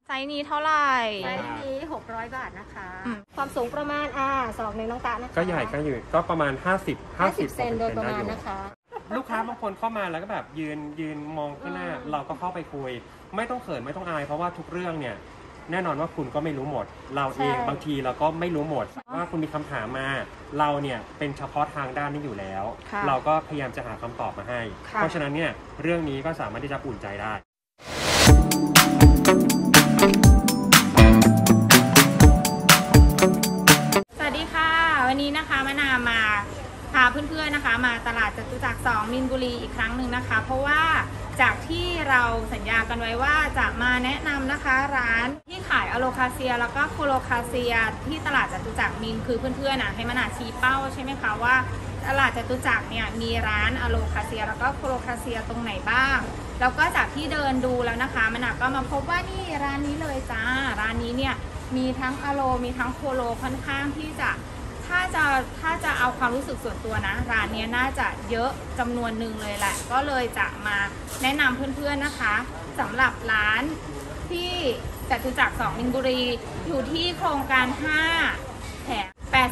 ไซส์นี้เท่าไหร่ไซส์นี้600 บาทนะคะความสูงประมาณศอกหนึ่งน้องตานะคะก็ใหญ่ก็อยู่ก็ประมาณ50 เซนโดยประมาณนะคะลูกค้าบางคนเข้ามาแล้วก็แบบยืนมองข้างหน้าเราก็เข้าไปคุยไม่ต้องเขินไม่ต้องอายเพราะว่าทุกเรื่องเนี่ยแน่นอนว่าคุณก็ไม่รู้หมดเราเองบางทีเราก็ไม่รู้หมดว่าคุณมีคำถามมาเราเนี่ยเป็นเฉพาะทางด้านนี้อยู่แล้วเราก็พยายามจะหาคำตอบมาให้เพราะฉะนั้นเนี่ยเรื่องนี้ก็สามารถที่จะอุ่นใจได้สวัสดีค่ะวันนี้นะคะมะนาวมาพาเพื่อนๆนะคะมาตลาดจตุจักร2 มีนบุรีอีกครั้งหนึ่งนะคะเพราะว่าจากที่เราสัญญากันไว้ว่าจะมาแนะนำนะคะร้านที่ขายอะโลคาเซียแล้วก็โคโลคาเซียที่ตลาดจตุจักรมีนคือเพื่อนๆให้มะนาวชี้เป้าใช่ไหมคะว่าตลาดจตุจักรเนี่ยมีร้านอะโลคาเซียแล้วก็โคโลคาเซียตรงไหนบ้างแล้วก็จากที่เดินดูแล้วนะคะมะนาวก็มาพบว่านี่ร้านนี้เลยจ้าร้านนี้เนี่ยมีทั้งอะโลมีทั้งโคโลค่อนข้างที่จะถ้าจะเอาความรู้สึกส่วนตัวนะร้านนี้น่าจะเยอะจำนวนหนึ่งเลยแหละก็เลยจะมาแนะนำเพื่อนๆนะคะสำหรับร้านที่จตุจักร2 มีนบุรีอยู่ที่โครงการ5 แถว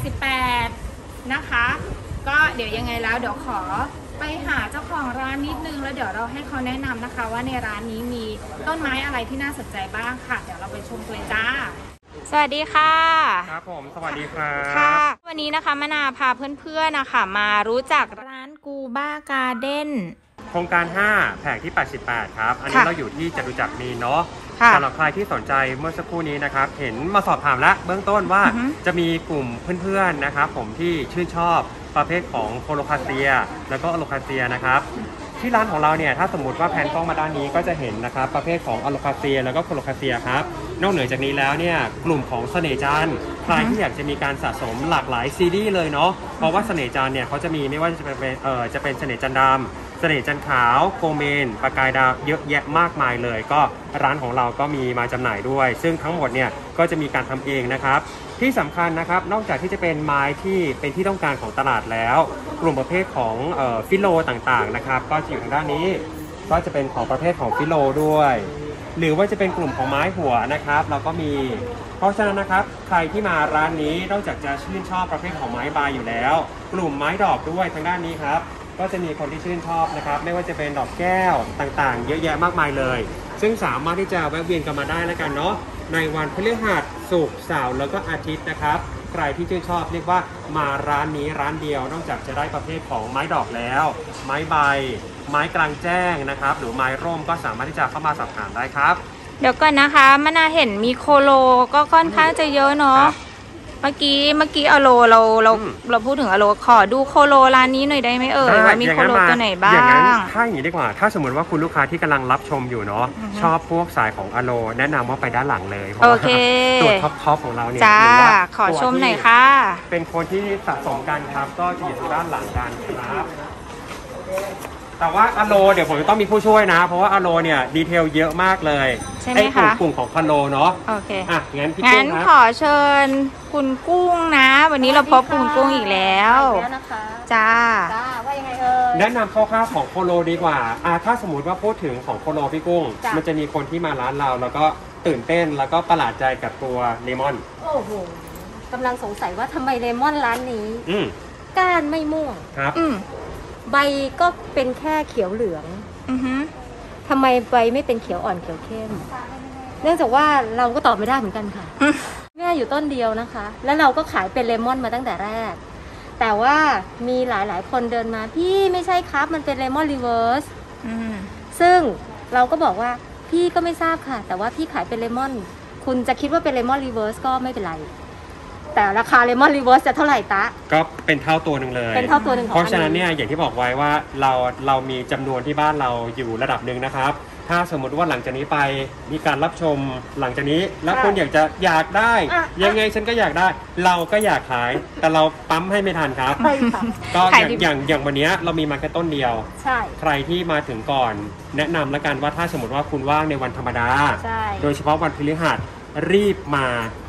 88นะคะก็เดี๋ยวยังไงแล้วเดี๋ยวขอไปหาเจ้าของร้านนิดนึงแล้วเดี๋ยวเราให้เขาแนะนำนะคะว่าในร้านนี้มีต้นไม้อะไรที่น่าสนใจบ้างค่ะเดี๋ยวเราไปชมกันเลยจ้าสวัสดีค่ะครับผมสวัสดีครับค่ะวันนี้นะคะมะนาวพาเพื่อนๆนะคะมารู้จักร้านกูบ้าการ์เด้นโครงการ5 แผงที่88ครับอันนี้เราอยู่ที่จตุจักรมีนเนาะสำหรับใครที่สนใจเมื่อสักครู่นี้นะครับเห็นมาสอบถามแล้วเบื้องต้นว่าจะมีกลุ่มเพื่อนๆนะครับผมที่ชื่นชอบประเภทของโคโลคาเซียแล้วก็อะโลคาเซียนะครับที่ร้านของเราเนี่ยถ้าสมมติว่าแผนกล้องมาด้านนี้ก็จะเห็นนะครับประเภทของอะโลคาเซียแล้วก็โคโลคาเซียครับนอกเหนือจากนี้แล้วเนี่ยกลุ่มของเสน่ห์จันทร์ใครที่อยากจะมีการสะสมหลากหลายซีรีส์เลยเนาะเพราะว่าเสน่ห์จันทร์เนี่ยเขาจะมีไม่ว่าจะเป็นเสน่ห์จันทร์ดำเสน่ห์จันทร์ขาวโกเมนประกายดาวเยอะแยะมากมายเลยก็ร้านของเราก็มีมาจำหน่ายด้วยซึ่งทั้งหมดเนี่ยก็จะมีการทำเองนะครับที่สำคัญนะครับนอกจากที่จะเป็นไม้ที่เป็นที่ต้องการของตลาดแล้วกลุ่มประเภทของฟิโลต่างๆนะครับก็จะอยู่ทางด้านนี้ก็จะเป็นของประเภทของฟิโลด้วยหรือว่าจะเป็นกลุ่มของไม้หัวนะครับเราก็มีเพราะฉะนั้นนะครับใครที่มาร้านนี้นอกจากจะชื่นชอบประเภทของไม้ใบอยู่แล้วกลุ่มไม้ดอกด้วยทางด้านนี้ครับก็จะมีคนที่ชื่นชอบนะครับไม่ว่าจะเป็นดอกแก้วต่างๆเยอะแยะมากมายเลยซึ่งสามารถที่จะแวะเวียนกันมาได้แล้วกันเนาะในวันพฤหัสศุกร์เสาร์แล้วก็อาทิตย์นะครับใครที่ชื่นชอบเรียกว่ามาร้านนี้ร้านเดียวนอกจากจะได้ประเภทของไม้ดอกแล้วไม้ใบไม้กลางแจ้งนะครับหรือไม้ร่มก็สามารถที่จะเข้ามาสอบถามได้ครับเดี๋ยวก่อนนะคะมะนาวเห็นมีโคโลก็ค่อนข้างจะเยอะเนาะเมื่อกี้อะโลเราพูดถึงอะโลขอดูโคโลร้านนี้หน่อยได้ไหมว่ามีโคโลตัวไหนบ้างอย่างนั้นถ้าอย่างนี้ดีกว่าถ้าสมมติว่าคุณลูกค้าที่กำลังรับชมอยู่เนาะชอบพวกสายของอะโลแนะนำว่าไปด้านหลังเลยเพราะว่าตัวท็อปของเราเนี่ยจ้าขอชมหน่อยค่ะเป็นคนที่สะสมกันครับก็จะอยู่ด้านหลังกันครับแต่ว่าอะโลเดี๋ยวผมจะต้องมีผู้ช่วยนะเพราะว่าอะโลเนี่ยดีเทลเยอะมากเลยใช่ไหมคะกลุ่มของอะโลเนาะโอเคงั้นพี่กุ้งครับขอเชิญคุณกุ้งนะวันนี้เราพบคุณกุ้งอีกแล้วจ้าว่ายังไงแนะนำคร่าวๆของโคโลดีกว่าถ้าสมมติว่าพูดถึงของโคโลพี่กุ้งมันจะมีคนที่มาร้านเราแล้วก็ตื่นเต้นแล้วก็ประหลาดใจกับตัวเลมอนโอ้โหกำลังสงสัยว่าทำไมเลมอนร้านนี้ก้านไม่ม่วงครับใบก็เป็นแค่เขียวเหลืองทำไมใบไม่เป็นเขียวอ่อนเขียวเข้มเนื่องจากว่าเราก็ตอบไม่ได้เหมือนกันค่ะแม่อยู่ต้นเดียวนะคะแล้วเราก็ขายเป็นเลมอนมาตั้งแต่แรกแต่ว่ามีหลายคนเดินมาพี่ไม่ใช่ครับมันเป็นเลมอนรีเวิร์สซึ่งเราก็บอกว่าพี่ก็ไม่ทราบค่ะแต่ว่าพี่ขายเป็นเลมอนคุณจะคิดว่าเป็นเลมอนรีเวิร์สก็ไม่เป็นไรแต่ราคาเลมอนรีเวิร์สจะเท่าไหร่ตะก็เป็นเท่าตัวหนึ่งเลยเป็นเท่าตัวหนึ่งเพราะฉะนั้นเนี่ยอย่างที่บอกไว้ว่าเรามีจำนวนที่บ้านเราอยู่ระดับหนึ่งนะครับถ้าสมมติว่าหลังจากนี้ไปมีการรับชมหลังจากนี้แล้วคุณอยากได้ยังไงฉันก็อยากได้เราก็อยากขายแต่เราปั๊มให้ไม่ทันครับก็อย่างวันนี้เรามีมาแค่ต้นเดียวใครที่มาถึงก่อนแนะนำแล้วกันว่าถ้าสมมติว่าคุณว่างในวันธรรมดาโดยเฉพาะวันพฤหัสรีบมา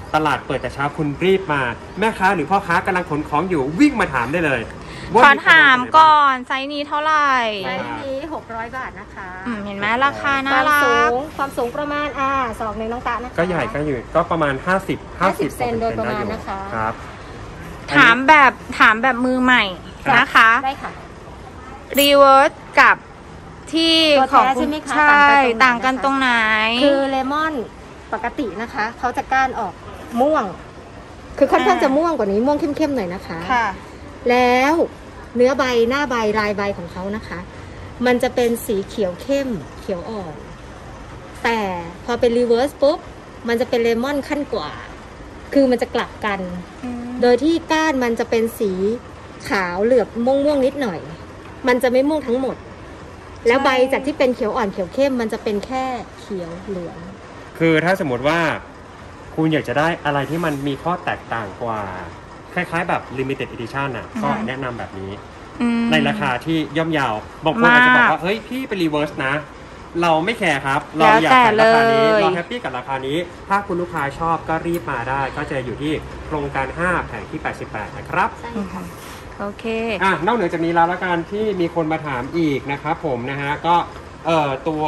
ตลาดเปิดแต่เช้าคุณรีบมาแม่ค้าหรือพ่อค้ากำลังขนของอยู่วิ่งมาถามได้เลยขอถามก่อนไซส์นี้เท่าไหร่ไซส์นี้600 บาทนะคะเห็นไหมราคาน่ารักความสูงประมาณศอกหนึ่งน้องตานะคะก็ใหญ่ก็อยู่ก็ประมาณ50 เซนโดยประมาณนะคะครับถามแบบมือใหม่นะคะได้ค่ะรีเวิร์สกับที่ของคุณใช่ต่างกันตรงไหนคือเลมอนปกตินะคะเขาจะก้านออกม่วงคือค่อนข้างจะม่วงกว่านี้ม่วงเข้มๆหน่อยนะคะค่ะแล้วเนื้อใบหน้าใบลายใบของเขานะคะมันจะเป็นสีเขียวเข้มเขียวอ่อนแต่พอเป็นรีเวิร์สปุ๊บมันจะเป็นเลมอนขั้นกว่าคือมันจะกลับกันโดยที่ก้านมันจะเป็นสีขาวเหลือบม่วงนิดหน่อยมันจะไม่ม่วงทั้งหมดแล้วใบจากที่เป็นเขียวอ่อนเขียวเข้มมันจะเป็นแค่เขียวเหลืองคือถ้าสมมติว่าคุณอยากจะได้อะไรที่มันมีข้อแตกต่างกว่าคล้ายๆแบบ limited edition อ่ะก็แนะนำแบบนี้ในราคาที่ย่อมเยาวบางคนอาจจะบอกว่าเฮ้ยพี่ไปรีเวิร์สนะเราไม่แคร์ครับเราอยากขายราคานี้เราแฮปปี้กับราคานี้ถ้าคุณลูกค้าชอบก็รีบมาได้ก็จะอยู่ที่โครงการ5แผงที่88นะครับใช่ค่ะโอเคนอกเหนือจากนี้แล้วละกันที่มีคนมาถามอีกนะครับผมนะฮะก็ตัว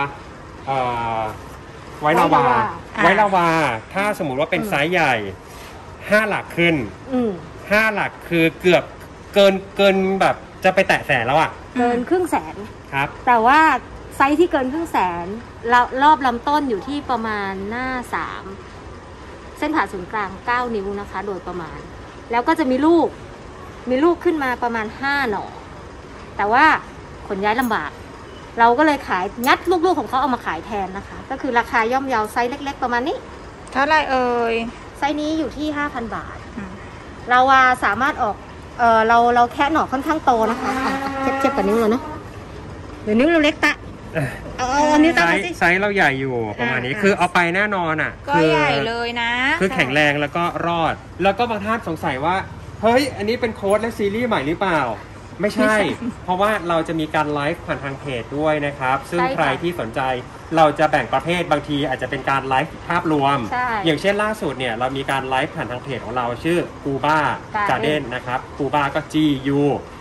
ไวลาวาถ้าสมมุติว่าเป็นไซส์ใหญ่5 หลักขึ้น5 หลักคือเกือบเกินแบบจะไปแตะแสนแล้วอ่ะเกินครึ่งแสนครับแต่ว่าไซส์ที่เกินครึ่งแสนรอบลำต้นอยู่ที่ประมาณหน้า3เส้นผ่าศูนย์กลาง9 นิ้วนะคะโดยประมาณแล้วก็จะมีลูกขึ้นมาประมาณ5 หน่อแต่ว่าขนย้ายลำบากเราก็เลยขายงัดลูกๆของเขาเอามาขายแทนนะคะก็คือราคาย่อมเยาไซส์เล็กๆประมาณนี้เท่าไรเอ่ยไซส์นี้อยู่ที่ 5,000 บาทเราสามารถออกเราแค่หน่อค่อนข้างโตนะคะเทียบกับนิ้วเราเนาะหรือนิ้วเราเล็กตะเอานิ้วตะไซส์เราใหญ่อยู่ประมาณนี้คือเอาไปแน่นอนอ่ะก็ใหญ่เลยนะคือแข็งแรงแล้วก็รอดแล้วก็บางท่านสงสัยว่าเฮ้ยอันนี้เป็นโค้ดและซีรีส์ใหม่หรือเปล่าไม่ใช่เพราะว่าเราจะมีการไลฟ์ผ่านทางเพจด้วยนะครับซึ่งใครที่สนใจเราจะแบ่งประเภทบางทีอาจจะเป็นการไลฟ์ภาพรวมอย่างเช่นล่าสุดเนี่ยเรามีการไลฟ์ผ่านทางเพจของเราชื่อ Guba Garden นะครับ Guba ก็ GU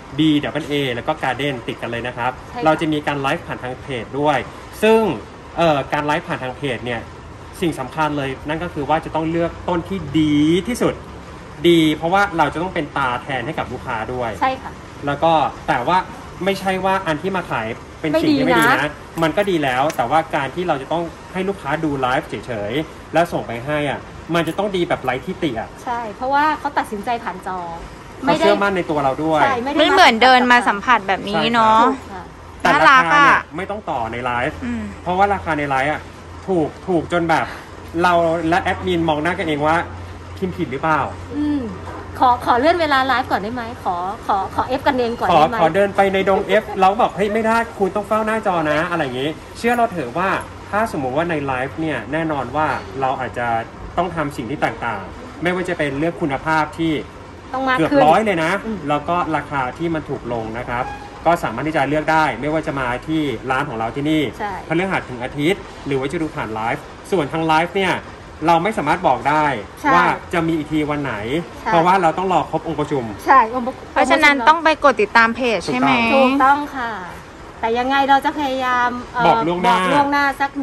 BA แล้วก็ Garden ติดกันเลยนะครับเราจะมีการไลฟ์ผ่านทางเพจด้วยซึ่งการไลฟ์ผ่านทางเพจเนี่ยสิ่งสำคัญเลยนั่นก็คือว่าจะต้องเลือกต้นที่ดีที่สุดดีเพราะว่าเราจะต้องเป็นตาแทนให้กับลูกค้าด้วยใช่ค่ะแล้วก็แต่ว่าไม่ใช่ว่าอันที่มาขายเป็นสิ่งที่ไม่ดีนะมันก็ดีแล้วแต่ว่าการที่เราจะต้องให้ลูกค้าดูไลฟ์เฉยๆแล้วส่งไปให้อ่ะมันจะต้องดีแบบไร้ที่ติอ่ะใช่เพราะว่าเขาตัดสินใจผ่านจอไม่เชื่อมั่นในตัวเราด้วยไม่เหมือนเดินมาสัมผัสแบบนี้เนาะแต่ราคาเนี่ยไม่ต้องต่อในไลฟ์เพราะว่าราคาในไลฟ์อ่ะถูกจนแบบเราและแอดมินมองหน้ากันเองว่าพิมพ์ผิดหรือเปล่าขอเลื่อนเวลาไลฟ์ก่อนได้ไหมขอ F กันเองก่อนได้ไหมขอเดินไปในดง F เราบอกเฮ้ยไม่ได้คุณต้องเฝ้าหน้าจอนะอะไรอย่างนี้เชื่อเราเถอะว่าถ้าสมมุติว่าในไลฟ์เนี่ยแน่นอนว่าเราอาจจะต้องทำสิ่งที่ต่างๆไม่ว่าจะเป็นเรื่องคุณภาพที่เกือบ100เลยนะแล้วก็ราคาที่มันถูกลงนะครับก็สามารถที่จะเลือกได้ไม่ว่าจะมาที่ร้านของเราที่นี่พฤหัสถึงอาทิตย์หรือว่าจะดูผ่านไลฟ์ส่วนทางไลฟ์เนี่ยเราไม่สามารถบอกได้ว่าจะมีอีกทีวันไหนเพราะว่าเราต้องรอครบองค์ประชุมใช่เพราะฉะนั้นต้องไปกดติดตามเพจใช่ไหมถูกต้องค่ะแต่ยังไงเราจะพยายามบอกล่วงหน้าสัก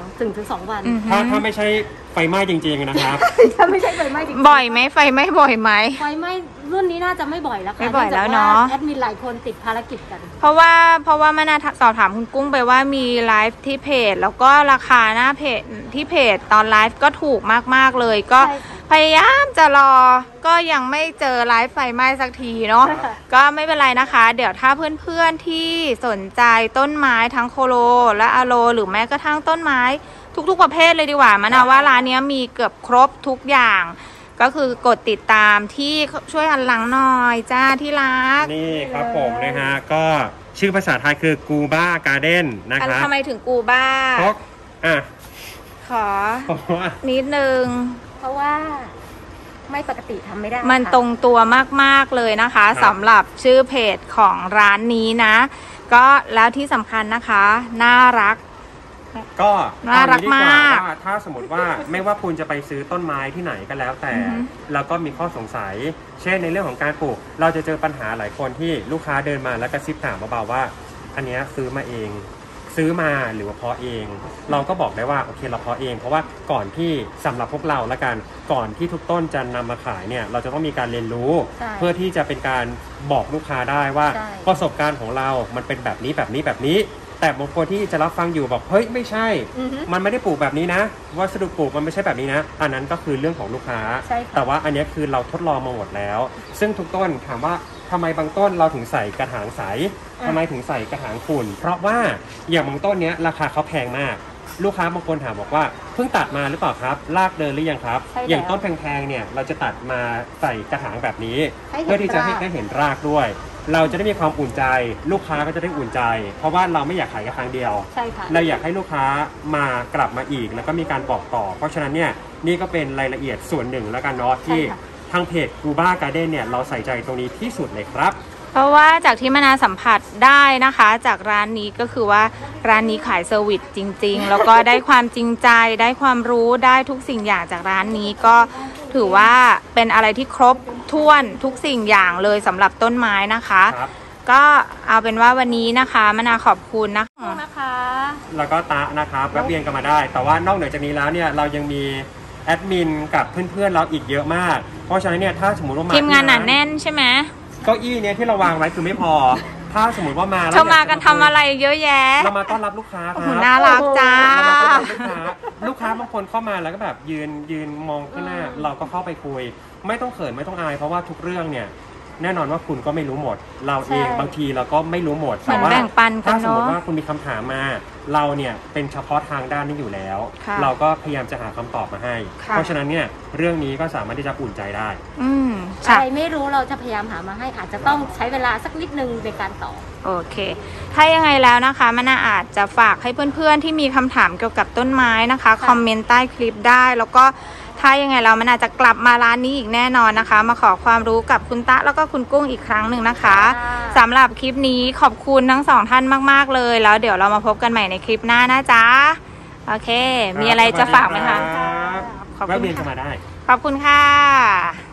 1-2 วันถ้าไม่ใช่ไฟไหม้จริงๆนะครับถ้าไม่ใช่ไฟไหม้จริงบ่อยไหมไฟไหม้บ่อยไหมไฟไหม้รุ่นนี้น่าจะไม่บ่อยแล้วค่ะไม่บ่อยแล้วเนาะแอดมินหลายคนติดภารกิจกันเพราะว่ามานาสอบถามคุณกุ้งไปว่ามีไลฟ์ที่เพจแล้วก็ราคาหน้าเพจที่เพจตอนไลฟ์ก็ถูกมากๆเลยก็พยายามจะรอก็ยังไม่เจอไลฟ์ไฟไหม้สักทีเนาะก็ไม่เป็นไรนะคะเดี๋ยวถ้าเพื่อนๆที่สนใจต้นไม้ทั้งโคโลและอะโลหรือแม้กระทั่งต้นไม้ทุกประเภทเลยดีกว่ามานะว่าร้านนี้มีเกือบครบทุกอย่างก็คือกดติดตามที่ช่วยหันหลังหน่อยจ้าที่รักนี่ครับผมนะฮะก็ชื่อภาษาไทยคือกูบ้าการ์เด้นนะครับทำไมถึงกูบ้าเพราะขอนิดนึงเพราะว่าไม่ปกติทำไม่ได้มันตรงตัวมากๆเลยนะคะสำหรับชื่อเพจของร้านนี้นะก็แล้วที่สำคัญนะคะน่ารักก็น่ารักเออย่งนี้ดีมากว่าถ้าสมมติว่าไม่ว่าคุณจะไปซื้อต้นไม้ที่ไหนก็แล้วแต่อือฮึแล้วก็มีข้อสงสัย เช่นในเรื่องของการปลูกเราจะเจอปัญหาหลายคนที่ลูกค้าเดินมาแล้วกระซิบถามเบาๆว่า อันเนี้ยซื้อมาเอง ซื้อมาหรือว่าเพาะเอง เราก็บอกได้ว่าโอเคเราเพาะเอง เพราะว่าก่อนที่สำหรับพวกเราละกันก่อนที่ทุกต้นจะนำมาขายเนี่ยเราจะต้องมีการเรียนรู้ใช่เพื่อที่จะเป็นการบอกลูกค้าได้ว่าใช่ประสบการณ์ของเรามันเป็นแบบนี้แบบนี้แบบนี้ แต่บางคนที่จะรับฟังอยู่บอกเฮ้ยไม่ใช่อือฮึมันไม่ได้ปลูกแบบนี้นะวัสดุปลูกมันไม่ใช่แบบนี้นะอันนั้นก็คือเรื่องของลูกค้าใช่ค่ะแต่ว่าอันเนี้ยคือเราทดลองมาหมดแล้ว ซึ่งทุกต้นถามว่าทำไมบางต้นเราถึงใส่กระถางใสทำไมถึงใส่กระถางฝุ่น เพราะว่าอย่างบางต้นเนี้ยราคาเขาแพงมาก ลูกค้าบางคนถามบอกว่าเพิ่งตัดมาหรือเปล่าครับรากเดินหรือยังครับใช่แล้วอย่างต้นแพงๆเนี่ยเราจะตัดมาใส่กระถางแบบนี้ให้เห็นเพื่อที่จะให้รากได้เห็นรากด้วย เราจะได้มีความอุ่นใจ ลูกค้าก็จะได้อุ่นใจ เพราะว่าเราไม่อยากขายแค่ครั้งเดียวใช่ค่ะเราอยากให้ลูกค้ามากลับมาอีก แล้วก็มีการบอกต่อ เพราะฉะนั้นเนี่ยนี่ก็เป็นรายละเอียดส่วนหนึ่งแล้วกันเนาะที่ใช่ค่ะทางเพจ Guba Garden เนี่ยเราใส่ใจตรงนี้ที่สุดเลยครับเพราะว่าจากที่มนาสัมผัสได้นะคะ จากร้านนี้ก็คือว่าร้านนี้ขายเซอร์วิสจริง ๆ แล้วก็ได้ความจริงใจได้ความรู้ได้ทุกสิ่งอย่างจากร้านนี้ก็ถือว่าเป็นอะไรที่ครบถ้วนทุกสิ่งอย่างเลยสำหรับต้นไม้นะคะครับก็เอาเป็นว่าวันนี้นะคะมนาขอบคุณนะคะนะคะแล้วก็ตะนะครับแวะเวียนกันมาได้ แต่ว่านอกเหนือจากนี้แล้วเนี่ยเรายังมีแอดมินกับเพื่อนๆเราอีกเยอะมาก เพราะฉะนั้นเนี่ยถ้าสมมติว่ามาทีมงานหนาที่ร้แน่นใช่ไหมเก้าอี้เนี่ยที่เราวางไว้คือไม่พอ ถ้าสมมติว่ามาแล้วเธอมากันทำอะไรเยอะแยะเรามาต้อนรับลูกค้าคโอ้รัโหบน่ารักจ้าลูกค้าบางคนเข้ามาแล้วก็แบบยืนมองข้างหน้าเราก็เข้าไปคุย ไม่ต้องเขินไม่ต้องอายเพราะว่าทุกเรื่องเนี่ยแน่นอนว่าคุณก็ไม่รู้หมด เราเองใช่บางทีเราก็ไม่รู้หมดเหมือนว่าแบ่งปันกันถ้าสมมติเนอะว่าคุณมีคำถามมาเราเนี่ยเป็นเฉพาะทางด้านนี้อยู่แล้วค่ะเราก็พยายามจะหาคำตอบมาให้ค่ะเพราะฉะนั้นเนี่ยเรื่องนี้ก็สามารถที่จะอุ่นใจได้อืมใคค่ะรไม่รู้เราจะพยายามหามาให้อาจจะต้องใช้เวลาสักนิดนึงในการตอบโอเค ถ้ายังไงแล้วนะคะมนาอาจจะฝากให้เพื่อนๆที่มีคำถามเกี่ยวกับต้นไม้นะคะ คอมเมนต์ใต้คลิปได้ แล้วก็ถ้ายังไงแล้วมันอาจจะกลับมาร้านนี้อีกแน่นอนนะคะ มาขอความรู้กับคุณตะแล้วก็คุณกุ้งอีกครั้งหนึ่งนะคะค่ะสำหรับคลิปนี้ขอบคุณทั้งสองท่านมากๆเลยแล้วเดี๋ยวเรามาพบกันใหม่ในคลิปหน้านะจ๊ะโอเค มีอะไรจะฝากไหมคะครับขอบคุณแวะเวียนค่ะเข้ามาได้ขอบคุณค่ะ